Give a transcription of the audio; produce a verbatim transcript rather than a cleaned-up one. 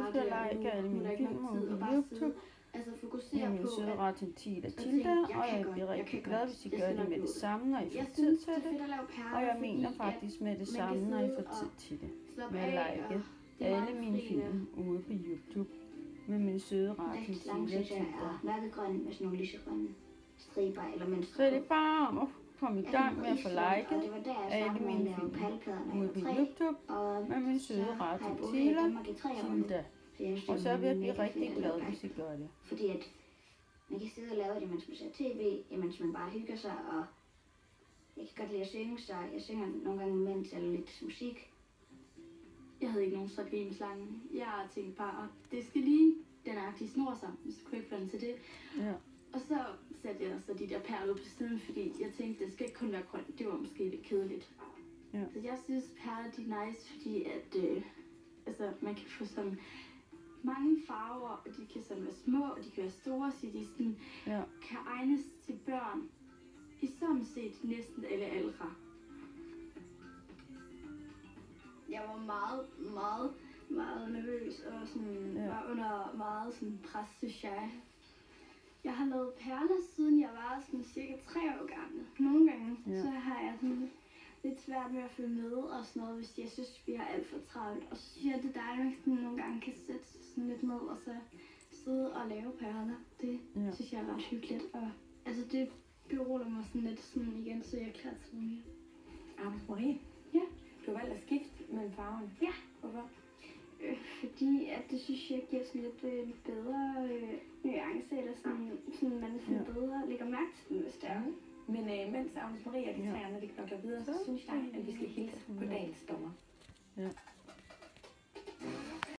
huske at like alle mine film på YouTube. Altså Jeg fokusere er min på, søde at ret til Tilda og Tilda, tænke, jeg og kan jeg godt, bliver jeg rigtig kan glad, godt, hvis I jeg gør skal det nok med nå det det. samme, når I får Jeg tid synes, til det er det. fedt at lave perler, Og jeg fordi mener at faktisk med det man samme, kan når I sidde får tid og til det. slappe Med at af, like og det er alle meget mine befriende. film ude på YouTube med min søde ret til Rigtig lange Tilda synes jeg Tilda. er mørkegrøn med sådan nogle lysegrønne striber eller Så mønstre er det bare om at komme i gang med at få liket og det var der, jeg alle startede med at mine lave film perleplader, når ude jeg på var tre. YouTube Og med min så søde har ret jeg til boet her i Tilda Danmark i tre år nu. Tilda. Så jeg synes, Og det så er vil jeg blive mega rigtig fedt at glad, lave hvis I gør det. Fordi at man kan sidde og lave det, mens man ser tv, mens man bare hygger sig, og jeg kan godt lide at synge, så jeg synger nogle gange imens eller lidt musik. Jeg havde ikke nogen strategi med slangen. Jeg tænkte bare, at det skal ligne den agtige snor sammen, så kunne jeg ikke blande til det. Ja. Og så satte jeg så de der perler på siden, fordi jeg tænkte, det skal ikke kun være grønt. Det var måske lidt kedeligt. Ja. Så jeg synes, perler de er nice, fordi at, øh, altså, man kan få sådan mange farver, og de kan sådan være små, og de kan være store, så de sådan, Ja. kan egnes til børn i sådan set næsten alle aldre. Jeg var meget, meget, meget nervøs og sådan, Ja. var under meget sådan, pres, synes jeg. Jeg har lavet perler, siden jeg var sådan cirka tre år gammel. Nogle gange, Ja. så har jeg sådan lidt svært med at følge med og sådan noget, hvis jeg synes, vi har alt for travlt. Og så synes jeg, det er dejligt, at man sådan nogle gange kan sætte sig sådan lidt ned og så sidde og lave perler. Det Ja. synes jeg er ret hyggeligt. Og altså, det beroler mig sådan lidt sådan igen, så jeg er klar til mere. Anders Marie, Ja. du har valgt at skifte mellem farverne. Ja. Hvorfor? Øh, fordi at det synes jeg giver sådan lidt øh, bedre øh, nuance, eller sådan, sådan man sådan Ja. bedre lægger mærke til den, hvis det er. Men øh, mens Agnes Marie og de Ja. tre andre, de knokler videre, så Så synes jeg, at vi skal hilse på dagens dommer. Ja.